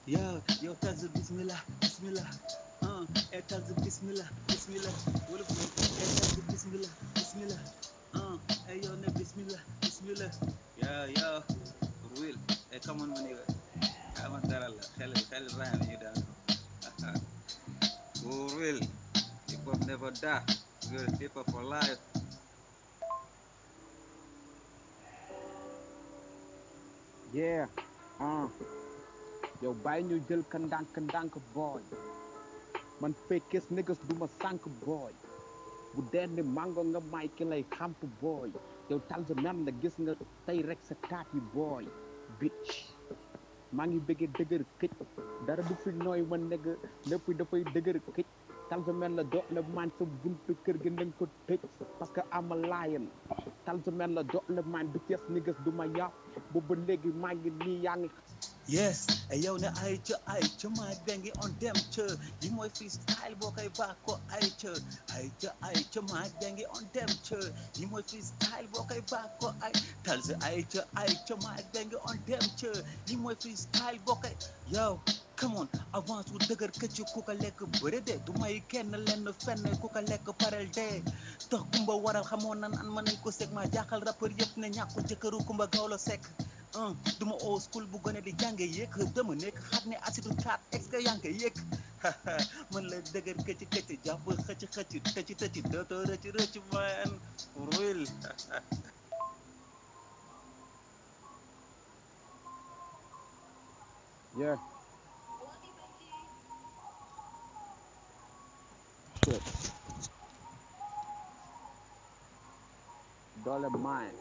Yo, Talz, bismillah, bismillah. Talz, bismillah, bismillah. Wolof bi, Talz, bismillah, bismillah. Yo, ne bismillah, bismillah. Yo, for real. Come on, my nigga. I'm a darala. Khali Ryan, you down. For real. Hip hop never die. Good hip hop for life. yeah ah yow bàyyi ñu jël ka ndànk booy man fekkes niggas du ma sànk booy bu dee ni mango nga may ki lay xamp booy yow Talz mer la gis nga tey rek sa taat yi booy bitch maa ngi bëggee dëgër këj dara du fi nooy ma negg lépp dafay dëgër këj Talz mel la dox la maan sa buntu kër gi nañ ko tëj parce que ama laayan Talz mel la dox la maan bi tees niggas du ma yàpp boobu léegi maa ngi nii yaa ngi Yes, yow ne ay ca my bengi on dem ca li mooy freestyle boo koy bàkkoo ay ca my bengi on dem ca li mooy freestyle boo koy bàkkoo Talz ay ca my bengi on dem ca li mooy freestyle boo koy yow come on avance wu dëgër këcc ku ko lekk bëre de du may kenn lenn fenn ku ko lekk parel de tax kumba waral xamoon nan an mën nañ ko seg ma jaaxal rappeur yëpp ne ñàkku jëkkëru kumba gawlo sekk duma old school bu gone di jànge yéeg dama nekk xam ne asidu taat est-ce que yaa ngi koy yéeg man la dëgër këcc jàpp xëcc tëcc dootoo rëcc man for real yeah shit doole mine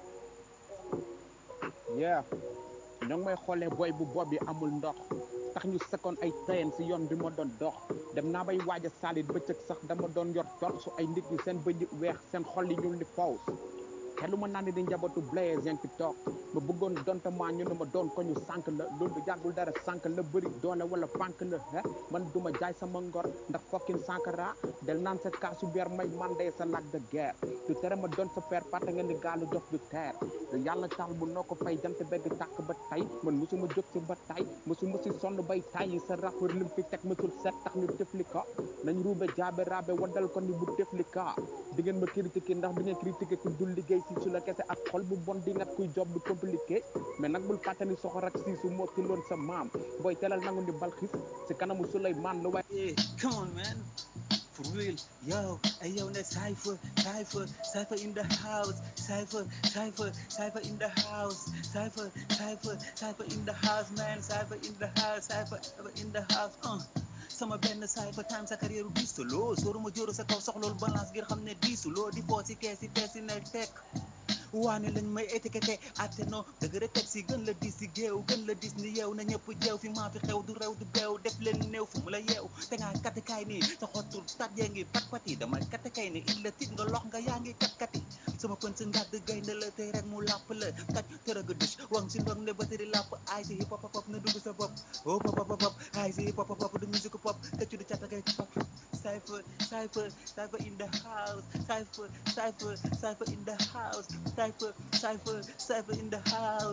yeah ñoo ngi may xoolee booy bu bopp bi amul ndox tax ñu sekkoon ay train si yoon bi ma doon dox dem naa bay waaj a saalit bëccëg sax dama doon yor tor su ay nit ñi seen bëñ yi weex seen xol yi ñuul ni faws xelu ma naan di njabootu blaze yaa ngi fi toog ma bëggoon donte maa ñu ne ma doon ko ñu sànk la loolu yàggul dara sànk la bëri doole wala pànk la man duma jaay sama ngor ndax fokkin sankara del naan sa kaasu beer may mandee sa lac de guerre du tere ma doon sa père pata nga ni gaalu dof du teer yàlla taal bu noo ko fay jant begg tàkk ba tay man mosuma jóg si ba tay mosuma si sonn bay tay yi sa rappeur lim fi teg mësul set tax ñu tefli ko nañ ruube jaabe raabe waddal ko ni bu tefli ka di ngeen ma critiquer ndax di ngeen critiquer ku dul liggéey si su la kese ak xol bu bon di ngat kuy job lu compliqué mais nag bul fàttani soxor ak siisu moo kiloon sa maam booy telal nangu ni balxis si kanamu Suleymaan lu waay yeah come on man for real yo ne Cypher in the house Cypher in the house Cypher in the house man Cypher in the house Cypher in the house sama benn Cypher time sa carrière diisuloo sóoru ma jóoru sa kaw soxloolu balance ngir xam ne diisuloo di foo si kees si nel tekk waane lañ may étiqueté atte no dëgg rek teg si gën la dis si géew gën la dis ni yeew na ñëpp jeew fi maa fi xew du rew du beew def leen néew fu mu la yeew te ngaa katikaay nii sa xottul tat yee ngi pat yi damay katikay ni it la tit nga lox nga yaa ngi kat-kati sama pën sa ngàdd gaynde la tey rek mu làpp la taj tërëga dus wang si ndog ne batëri làpp ay si hip hop hop na dugg sa bopp oh pop ay si hip hop hop du musique pop tëccu du catagay pop Cypher in the house Cypher in the house Cypher in the house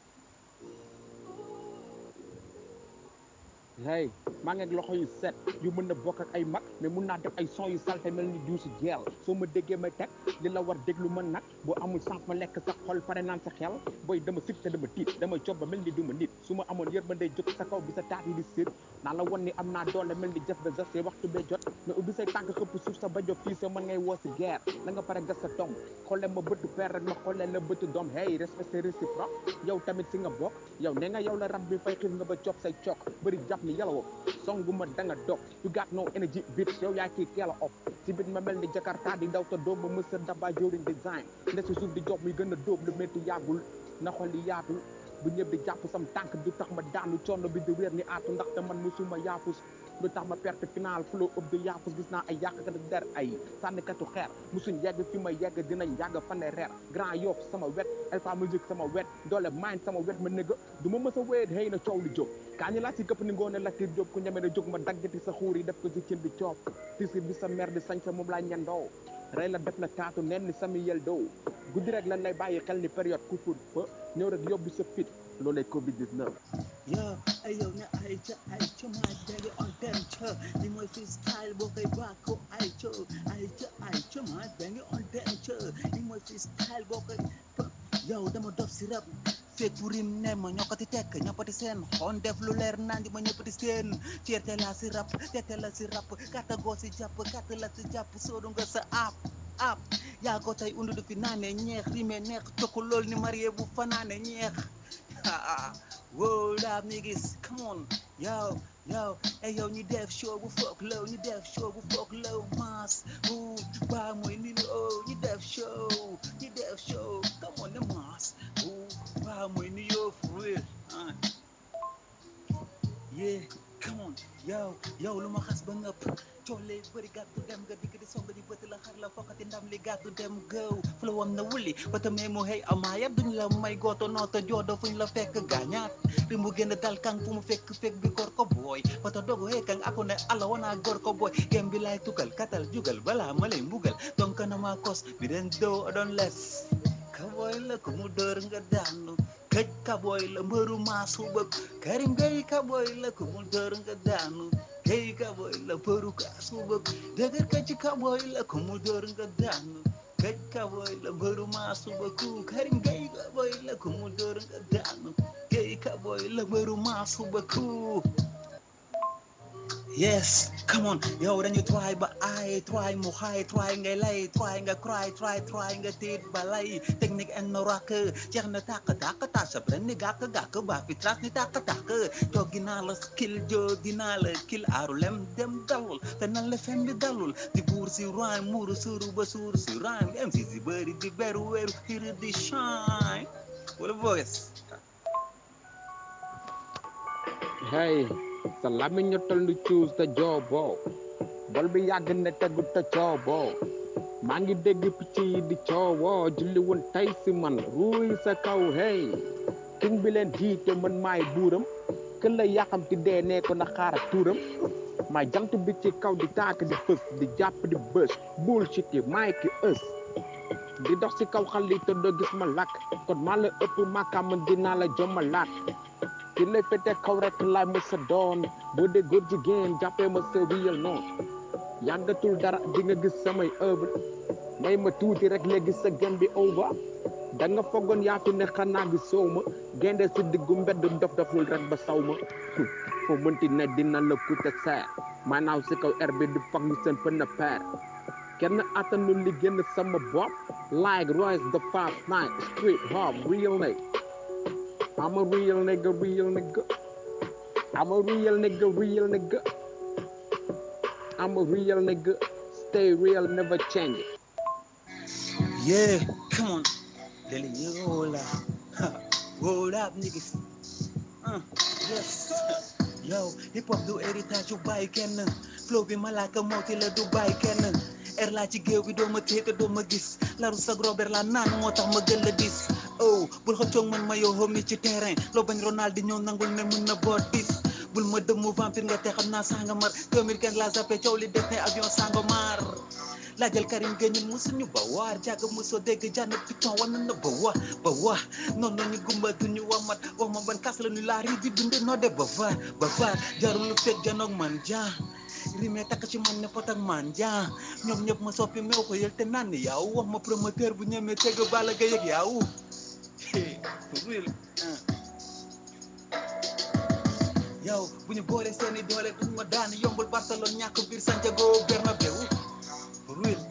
hey maa ngi ak loxo yu set yu mën a bokk ak ay mag mais mun naa def ay son yu salte mel ni diw si jeel soo ma déggee ma teg li la war déglu ma nag boo amul sens ma lekk sa xol pare naan sa xel booy dama sit te dama tiit dama cob ba mel ni du ma nit su ma amoon yërmande jóg sa kaw bi sa taat yi di séet naa la won ni am naa doole mel ni jëf ba jas waxtu bee jot mais ubbi say tànk xëpp suuf sa bajo fii sa mën ngay woo si guerre na nga pare gas sa tomb xoolee ma bëtu père rek ma xoolee la bëtu doom hey respect c'est réciproque yow tamit si nga bokk yow nee nga yow la rab bi fay xiif nga ba cob say cook bëri jàpp ni yàlla songuma danga dog you got no energy bitch yow yaa kii teel a off si bit ma mel ni Jakarta di daw te doom ma mësa daba jëwriñ design nde si suuf di job muy gën a dóob lu métti yàggul na xol li yaatul bu ñëpp di jàpp sam tànk du tax ma daanu coono bi di wér ni aatu ndaxte man musuma yaafus lu tax ma perte final flow ëpp di yaafus gis naa ay yàqkat der ay sànnikatu xeer musuñ yegg fi ma yegg dinañ yàgg fane reer Grand Yoff sama wet Alpha Music sama wet doole mind sama wet ma nëgga du ma mës a wéet xëy na coow lu jóg kaa ñi laa si këpp ni ngoone laktir jóob ku ñeme na jóg ma daggati sa xuur yi def ko si cin bi coob tisir bi sa mer di sañ sa moom laa ñendoo rey la def na taatu nen ni sami yel doo guddi rek lan lay bàyyi xel ni période couvre-feu ñëw rek yóbbu sa fit loolay covid 19 Yo, ayo na aicha my baby on denture. Ni mooy freestyle boo koy bàkko aicha my baby on denture. Ni mooy freestyle boo koy yow dama dof si rap fekk bu rim ne ma ñokkati tekk ñoppati seen xon def lu leer nandi ma ñëppati seen ceerte la si rap tete la si rap kata goo si jàpp kata la si jàpp soodu nga sa app yaa ko tey undu du fi naane ñeex rime neex tokku lool ni marié bu fanaane ñeex World up niggas, come on, yo, hey yo, ñu def show bu fuck low, ñu def show bu fuck low, mass, ba mooy ni oh, ñu def show, come on the mass, ba mooy ni yo for real, yeah, come on, yo, lu ma xas ba ngëpp coole bëri gàttu dem nga digg di song di bëtt la xar la fokkati ndam li gàttu dem gëw fu la wam na wuli ba ta meemu hey amaaya duñ la may gooto noota joodo fuñ la fekk gaañaat di mu génn dal kang fu mu fekk bi gor ko booy ba ta dogu hey kang ako ne ala wana gor ko booy gem bi lay tukal katal jugal balaa ma lay mbugal tonka na ma kos bi den doo doon les kaboy la ku mu dër nga daanu Keucc kaboy la mbëru maasu bëgg Karim Gueye kaboy la ku mu dër nga daanu Gueye kaboy la mbëru kaasu bëgg Degueur Keucc kaboy la ku mu dër nga daanu Keucc kaboy la mbëru maasu bëgg Karim Gueye kaboy la ku mu dër nga daanu Gueye kaboy la mbëru maasu bëgg Yes, come on, yow dañu try ba ay try mu xaay try ngay lay try nga cry try nga tiit ba lay technique en no rock jeex na tàkk sa bren ni gàkk ba fi tras ni tàkk joggi naa la skill joggi naa la kill aaru lem dem dalul te nan la fen bi dalul di buur si rhyme muuru suuru ba suur si rhyme MC si bëri di beru weeru hiri di shine wala boys hey sa lamiñ ñu tollu cuus te jooboo bol bi yàgg na tegu te cooboo maa ngi dégg picc yi di coowoo julli woon tey si man ruuy sa kaw hey king bi leen jiite man maay buuram kën la yàqam ti dee nee ko na xaara tuuram maay jant bi ci kaw di taak di fës di jàpp di bës bullshit yi maay ki ës di dox si kaw xal li te doo gis ma làkk kon maa la ëpp màkkaam dinaa la jomma làkk ki lay fete kaw rek laay ma sa doon boo dee góor jigéen jàppee ma sa real noon yàggatul dara di nga gis samay œuvre may ma tuuti rek léegi sa gem bi over da nga foogoon yaa fi ne xanaa gi soow ma gende si diggu mbedd dof doful rek ba saw ma foo mënti ne dina la coûter cher maanaaw si kaw air bi di fag ñu seen fën na peer kenn attanul li génn sama bopp like Royce the 5'9" street hop real nigga I'm a real nigga I'm a real nigga I'm a real nigga stay real never change it yeah come on Lily yola roll up niggas yes yo hip hop du héritage yu bàyyi kenn flow bi malaaka mooti la du bàyyi kenn er laa ci géew bi doo ma téye te doo ma gis laru sag Robert la naan moo tax ma gën la dis bul xëccoog man ma yow homi ci terrain loo bañ Ronaldinho nangul ne mën na boot bis bul ma dëmmu vampire nga te xam naa sanga mar 2015 la zappé coow li def ne avion Sangomar laajal Karim Gueye ñun musuñu ba waar jàgg mosoo dégg jànn piton wan na ba wax noonu nañu gumba duñu wax ma ban kas la ñu laa rii di dunde noo de ba vaar jarul lu fekk janoog man jaa rime takk ci man ne pot ak man jaa ñoom ñëpp ma soppi meew ko yël te naan ni yaaw wax ma promoteur bu ñemee teg Balla Gaye ak yaaw yow bu ñu boole seeni doole duñ ma daan yombul Barcelone ñàkk biir Santiago Bernabéu for real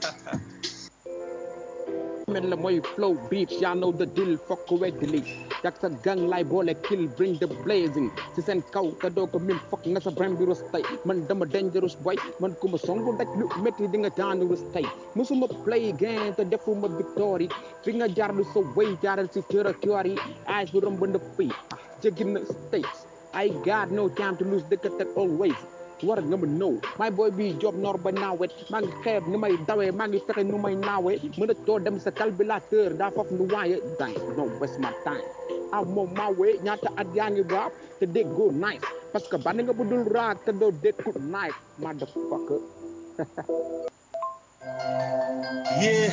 men la mooy flow beats yaa know the deal fokk weddili jak sa gang lay boole kill bring the blazing si seen kaw te doo ko min fokk nga sa brain bi rus tey man dama dangerous boy man ku ma songu daj lu métti di nga daanu rus tey musuma play game te defuma victory fi nga jaar lu sa way jaaral si territoire yi eyes bu romb na fii jéggi na states I got no time to lose dëkk teg always war nga ma know my boy bi job noor ba naawet maa ngi xeeb ni may dawee maa ngi fexe nu may naawee mën a too dem sa calculateur daa foofu nu waaye dang no waste my time moom maa wee ñaata at yaa ngi rap te déggoo nice parce que bànn nga bu dul raak te doo déggu nice motherfucker yeah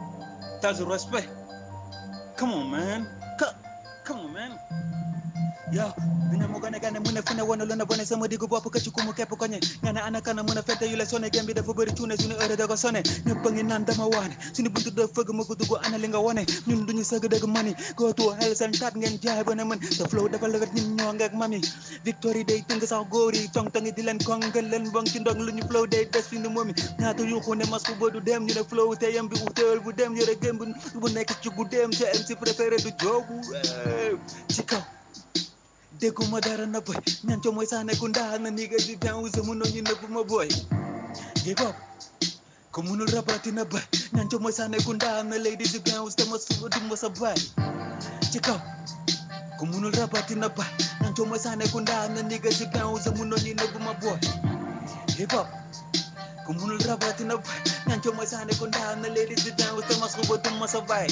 Talz respect come on man yow dina mu gën a gane mën a fu ne wane lu ne bone sama diggu bopp këcc ku mu képp koñe nga ne ana kana mën a fente yu la sonné gem bi dafa bëri cuune suñu heure da ko sonné ñëpp a ngi naan dama waane suñu buntu da fëgg ma ko dugg ana li nga wone ñun duñu sëgg dëgg mani gootu xel seen taat ngeen jaay ba ne mën te flow dafa lewet ñun ñoo ngeeg mami victoire day tëng sax góor yi tong-tongi di leen kongal leen bong ci ndong lu ñu flow day des fi ni moomi ñaata yuuxu ne masku ba du dem ñu ne flow te yam bi utéel bu dem yore gém bu nekk ci gu dem ca MC préféré du joobu ci kaw dégguma dara na boy ñanco mooy sax nekku ndaal na ni ga di dan usa mënoo ñu nëbb ma boy hip hop ko mënul rabati na bay ñanco mooy sax nekku ndaal na lady di dan us te ma suba du ma sa bay ci kaw ko mënul rabati na bay ñanco mooy sax nekku ndaal na ni ga di dan usa mënoo ñu nëbb ma boy hip hop ko mënul rabati na bay ñanco mooy sax nekku ndaal na lady di dan us te ma suba du ma sa bay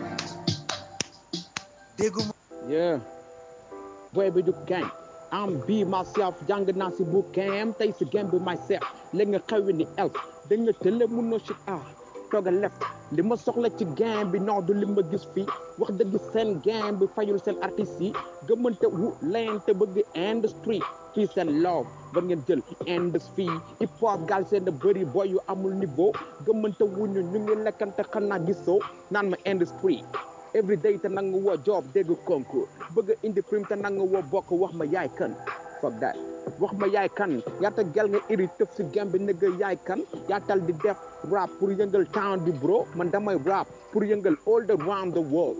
dégguma yeah boy bi du gang am be myself jàng naa si bu kem tey si game bi myself léegi nga xewi ni elf da nga tële mënoo si toog a left li ma soxla ci game bi non du li ma gis fii wax dëgg seen game bi fayul seen artistes yi gëmante wu leen te bëgg industrie fii seen love ba ngeen jël industrie hip hop gal seen da bëri boy yu amul niveau gëmante wuñu ñu ngi lekkante xanaa gisoo naan ma industrie every day te nanga woo job dégg concours bëgg indi prime te nanga woo bokk wax ma yaay kan fuck that wax ma yaay kan yaata gel nga iri tëf si game bi nëgga yaay kan yaatal di def rap pour yëngal town bi bro man damay rap pour yëngal all around the world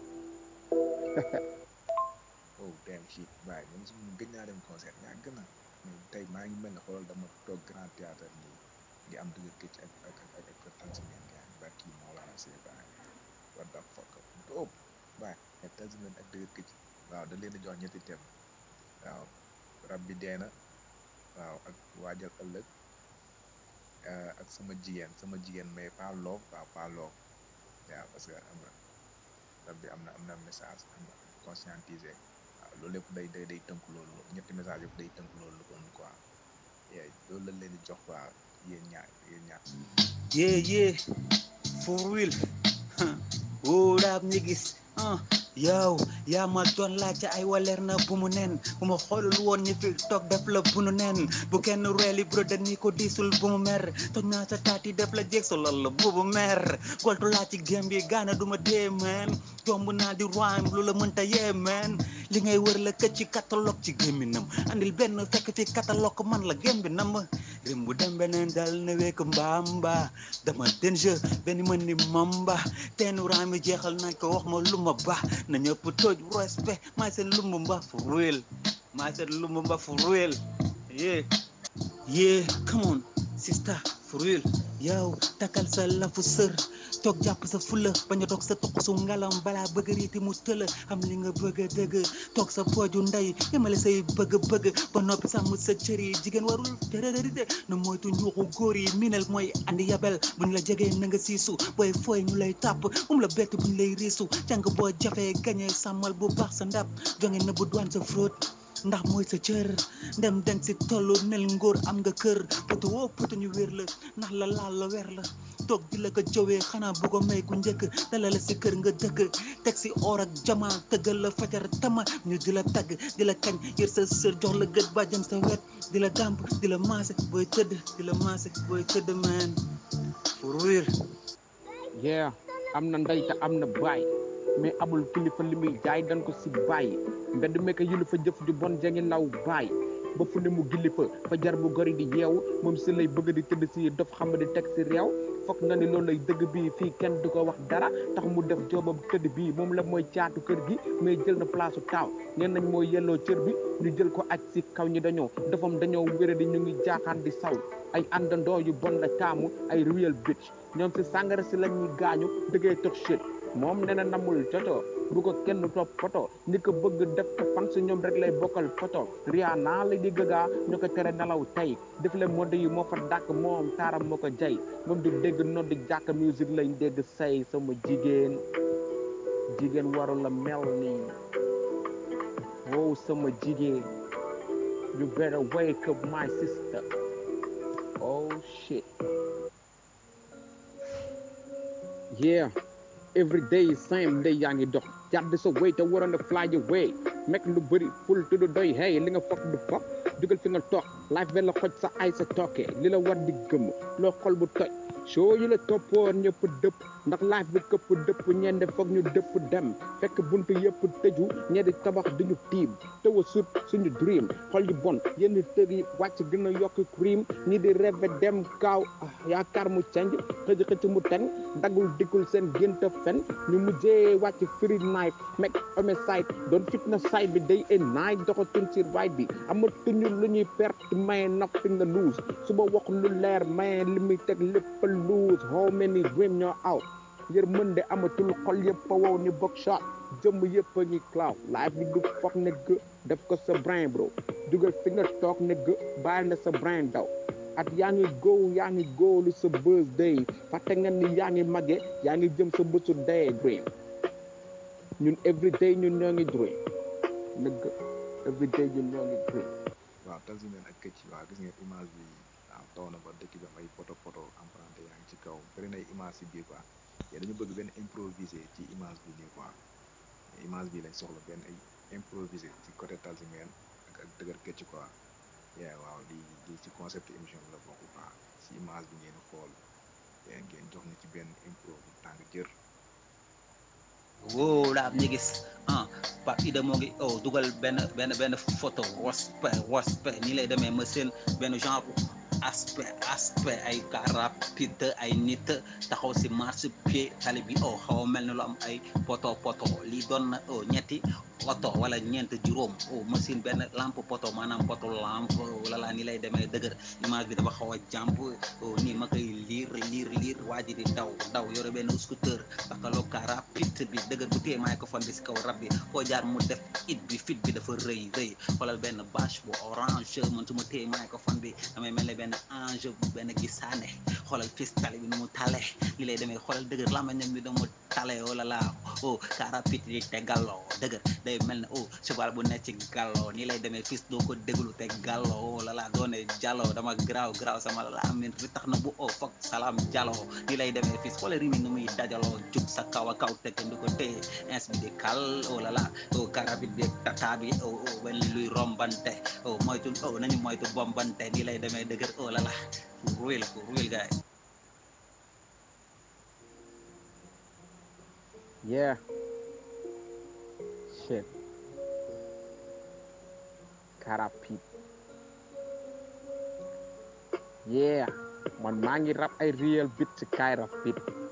oh damn shit waaye man su ma gëj naa dem concert yàgg na mais tey maa ngi mel ne xoolal dama toog grand théâtre nii di am Degueur Keucc ak Talz ngeen gaan barki moo la see baay what the fuck dope baay mais Talz ngeen ak Degueur Keucc waaw da leen a jox ñetti thème waaw rab bi deena waaw ak waajal ëllëg ak sama jigéen mais pas love waaw pas love waaw parce que am na rab bi am na message am na conscientiser waaw loolu lépp day tënk loolu ñetti message yëpp day tënk loolu kon quoi loolu lañ leen di jox quoi yéen ñaar yeah for real what up niggas yow yaa ma doon laajte ay waleer na bu mu nen bu ma xoolul woon ñi fi toog def la bu nu nen bu kenn reeli broda ni ko diisul bu mu mer toj naa sa taati def la jeeg solal la bu mu mer goltu laa ci gém bi gaana du ma dee man tomb naa di rhyme lu la mënta yee man li ngay wër la këcc ci catalogue ci gémminam andil benn fekk fi catalogue man la gém bi nam rim bu dem beneen dal na wekk mbaamba dama danger benn mën ni mamba teenu rhyme yi jeexal nañ ko wax ma lu ma baax na ñëpp tooj respect maay seen lumbu mba for real maay seen lumbu mba for real yeah come on sister for real yow takal sa lafu sër toog jàpp sa fula bañ a toog sa toq su ngalam balaa bëgg riiti mu tëla xam li nga bëgg a dëgg toog sa pooju ndey yemale say bëgg-bëgg ba noppi sàmm sa cër yi jigéen warul tërërërite na moytu ñuuxu góor yi minel mooy andi yabel buñ la jegee na nga siisu booy fooy ñu lay tàpp la bett buñ lay riisu jàng boo jafee gañee sàmmal bu baax sa ndab jonge na bu douane sa fraude ndax mooy sa cër ndem den si tollu nel ngóor am nga kër poto woo poto ñu wér la ndax la laal la weer la toog di la ko jowee xanaa bu ko may ku njëkk dala la si kër nga dëkk teg si or ak jama tëggal la fajar tama ñu di la tagg di la kañ yër sa sër jox la gët ba jëm sa wet di la dàmp di la maase booy tëdd di la maase booy tëdd man for real yeah am na ndey te am na baay mais amul kilifa li muy jaay dañ ko si bàyyi mbedd mekk yilu fa jëf ju bon jangi law bàyyi ba fu ne mu gilli fa jar bu gori di yeew moom si lay bëgg di tëdd si dof xam di teg si réew foog na ni loolu lay dëgg bi fii kenn du ko wax dara tax mu def joobam tëdd bi moom la mooy caatu kër gi mais jël na place taaw ñeen nañ mooy yelloo cër bi ñu jël ko aj si kaw ñi dañoo wéré di ñu ngi jaaxaan di saw ay àndandoo yu bon la taamu ay real bitch ñoom si sàngara si la ñuy gaañu dëggee tot shit moom nee na namul coto bu ko kenn topp photo ñi ko bëgg def ko fan si ñoom rek lay bokkal photo Rihanna la di Gaga ñu ko tere nelaw tey def le mode yi moo fa dàkk moom taaram moo ko jay moom du dégg nodd jàkk musique lañ dégg say sama jigéen warul la mel nii wow sama jigéen you better wake up my sister oh shit yeah every day same day yaa ngi dox jàdd sa way te waroon a fly away mekk lu bëri ful te du doy hey li nga fokk du fokk jugal fi nga toog life benn xoj sa ay sa tooke li la war di gëm loo xol bu toj show yi la toppoon ñëpp dëpp ndax life bi këpp dëpp ñende foog ñu dëpp dem fekk buntu yëpp tëju ñedi tabax duñu tiim tëw a sut suñu dream xol yi bon yenn tëg yi wàcc gën a yokk cream ñi di rêve dem kaaw yaakaar mu canj xëj xëcc mu ten daggul diggul seen génta fen ñu mujjee wàcc free knife meg homicide doon fitna side bi day en night doxatuñ ci ride bi amatuñu lu ñuy perte maye nothing na lose suba wax lu leer maye li muy teg lépp lose how many dream ñoo out ngir mën de amatul xol yëpp a wow ni box shot jëmm yëpp a ngi cloud life bi du foog ne gë def ko sa brain bro jugal fi nga toog ne gë bàyyi la sa brain daw at yaa ngi go lu sa birthday fàtte nga ni yaa ngi màgge yaa ngi jëm sa bësu day dream ñun everyday ñun ñoo ngi dream nëgg everyday ñun ñoo ngi dream waaw Talz ak Keucc waaw gis ngeen image bi waaw taw na ba dëkk bi am ay poto emprunté yaa ngi ci kaw bëri nay image si biir quoi yee dañu bëgg benn improvisé ci image bi nii quoi image bi lañ soxla benn ay improvisé ci côté Talz ak Degueur Keucc quoi yee waaw di ci concept émission bi la bokk quoi si image bi ngeen xool ngeen jox ñu ci benn impro bu tàng jër woo la niggas Pape Ida moo ngi dugal benn photo respect nii lay demee ma seen benn genre aspect ay car rapide ay nit taxaw si marche pied tali bi xaw a mel ni lu am ay poto lii doon na ñetti oto wala ñeent juróom machine benn lampe poto maanaam poto lampe wala laa ni lay demee dëgër image bi dafa xaw a jàmp nii ma koy liir waa ji di daw yore benn scooter takaloo car rapide bi dëgër bu téye microphone bi si kaw rab bi foo jaar mu def fit bi dafa rëy xoolal benn bâche bu orange man su ma téye microphone bi damay mel ne benn ange benn gisaane xoolal fis tali bi nu mu tale li lay demee xoolal dëgër lamañam bi dama tale wala laa car rapide di te galloo dëgër day mel ne cheval bu nekk ci galloo nii lay demee fis doo ko déglu te galloo wala laa doone jalloo dama garaaw sama laamin ri tax na bu foog salaam jalloo nii lay demee fis xoolal rimi nu muy dajaloo jug sa kaw a kaw tekk ndi ko téye ins bi di kal wala laa car rapide bi tata bi wel ni luy rombante moytu nañu moytu bombante nii lay demee dëgër la la for real guys yeah shit karapit yeah man maa ngi rap ay real bit ci karapit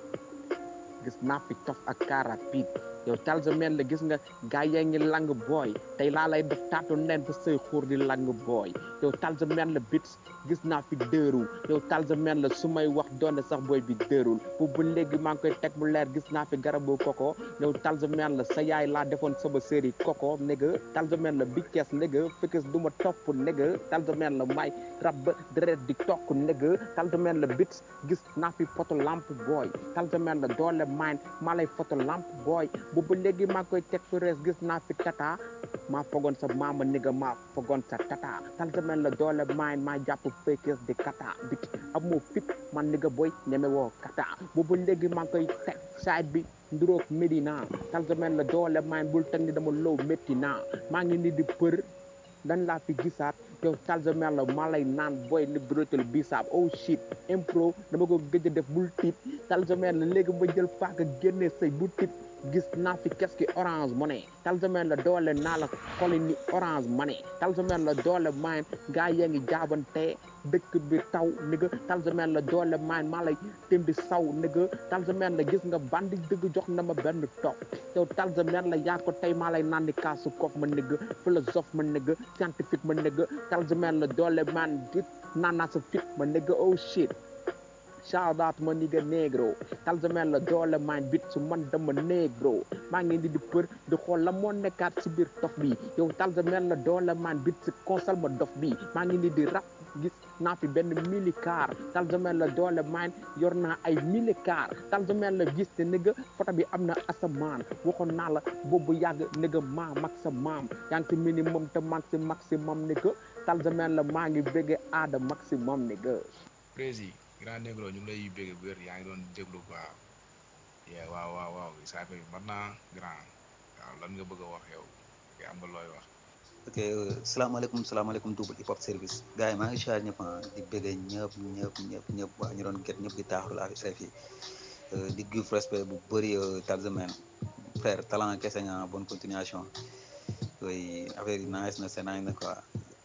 gis naa fi tof ak karapit yow Talz la gis nga gaay yaa ngi lang booy tey laa lay def taatu nen ba say xuur di lang booy yow Talz la bits gis naa fi dëru yow Talz la su may wax doone sax booy bi dërul bu léegi maa ngi koy teg bu leer gis naa fi garabu koko yow Talz la sa yaay laa defoon sama série koko négga Talz la bi kees négga fekkes du ma topp négga Talz la may rab ba deret di tokk négga Talz la bits gis naa fi photo lampe booy Talz la doole mine maa lay photo lampe booy boobu léegi maa koy teg fi rees gis naa fi tata maa fogoon sa maama nigga maa fogoon sa tata Talz la doole mine maa jàpp fekkes di kata bit amoo fit man nigga boy ñeme woo kata boobu léegi maa koy teg side bi nduroog Medina Talz la doole mine bul teg ni dama low métti naa maa ngi ni di për dan laa fi gisaat yow Talz la maa lay naan booy ni brotel bisaab shit impro dama ko gëj a def bul tiit Talz la léegi ma jël paaka génne say bu tiit gis naa fi keski orange money Talz la doole naa la xoli ni orange money Talz la doole mine gaa yaa ngi jaabante dëkk bi taw nigga Talz la doole mine maa lay tim di saw nigga Talz la gis nga bandi dëgg jox na ma benn topp yow Talz la yaa ko tey maa lay naan di kaasu kof ma nigga philosophe ma nigga scientifique ma nigga Talz la doole man dit naan naa sa fit ma nigga shit shout out ma nigga negro Talz la doole man bit su man dama negro maa ngi di për di xool la moo nekkaat si biir tof bi yow Talz la doole man bit si console ma dof bi maa ngi di rap gis naa fi benn millicar Talz la doole man yor naa ay millicar Talz la gis te nigga photo bi am na asamaan waxoon naa la boobu yàgg nigga maa mag sa maam yaa ngi si minimum te mag si maximum nigga Talz la maa ngi bëgge aada maximum nigga prési grand négro ñu ngi lay bégg bu wér yaa ngi doon déglu baax yee waaw Cypher bi mat naa grand waaw lan nga bëgg a wax yow am nga looy wax. ok salaamaaleykum double hip hop service gars yi maa ngi siyaar ñëpp di bëggee ñëpp waa ñu doon get ñëpp di taaxul affaire fii di give respect bu bëri Talz man frère talent kese nga bonne continuation yooyu affaire yi nice na c'est nice na quoi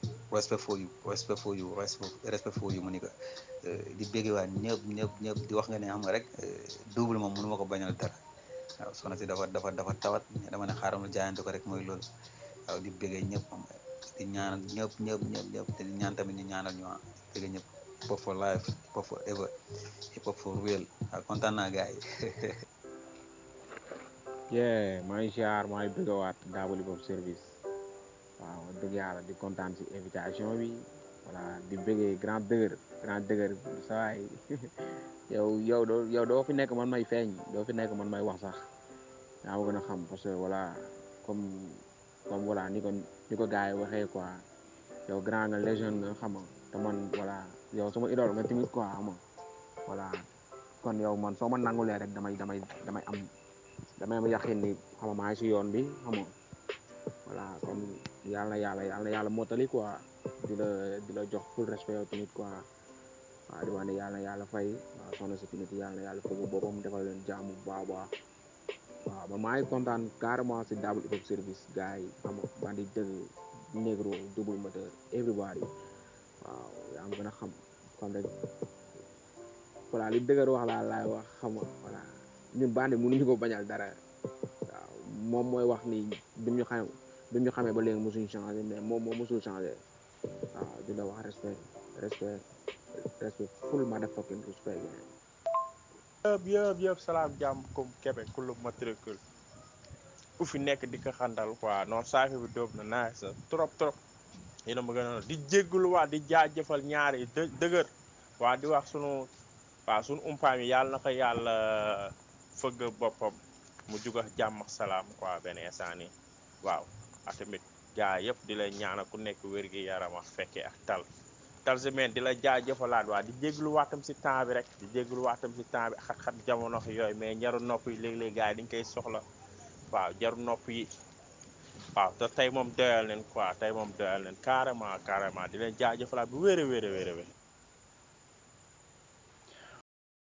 respect for you mu ni ko di bëggee waa ñëpp di wax nga ne xam nga rek double moom mënu ma ko bañal dara waaw soxna si dafa tawat dama ne xaaral ma jaayante ko rek mooy loolu waaw di bëggee ñëpp xam nga di ñaanal ñëpp te di ñaan tamit ñu ñaanal ñu di bëggee ñëpp hip hop for life hip hop forever hip hop for real waaw kontaan naa gars yi maa ngi ziar maa ngi bëggawaat double hip hop service waaw dëgg yàlla di kontaan si invitation bi voilà di bëggee grand Degueur sa waay yow doo fi nekk man may feeñ doo fi nekk man may wax sax yaa ma gën a xam parce que voilà comme voilà ni ko gars yi waxee quoi yow grand nga légende nga xam nga te man voilà yow sama idole nga tamit quoi xam nga voilà kon yow man soo ma nangulee rek damay am yaqin ni xam nga maa ngi si yoon bi xam nga voilà comme yàlla na yàlla mottali quoi di la jox full respect yow tamit quoi waaw di wax ne yàlla fay waaw soxna si tamit yàlla na yàlla fëgg boppam defal leen jàmm bu baax a baax waaw man maa ngi kontaan carrément si double hip hop service gars yi xam nga bandi dëgg négro double moteur everybody waaw yaa ngi gën a xam comme rek voilà li Degueur wax laay wax xam nga voilà ñun bandi mënuñu ko bañal dara waaw moom mooy wax ni bi ñu xamee ba léegi mosuñ changé mais moom mosul changé waaw di la wax respect full motherfucking respect yëpp salaam jàmm comme Kébé ku lu matricule ku fi nekk di ko xandal quoi non Cypher bi dóob na nice trop yéena ma gën a di jégguluwaat di jaajëfal ñaari Degueur waa di wax sunu umpaañ yi yàlla na ko yàlla fëgg boppam mu juga jàmm ak salaam quoi benn instant nii waaw ak tamit gaa yëpp di la ñaanal ku nekk wér gi yaram ak fekkee ak Talz di la jaajëfalaat waa di jégguluwaat tam si temps bi rek di jégguluwaat tam si temps bi xat-xat jamono yooyu mais njaru nopp yi léeg-léeg gaa yi dañ koy soxla waaw jaru nopp yi waaw te tey moom doyal leen quoi tey moom doyal leen carrément di leen jaajëfalaat bu wéer a wéer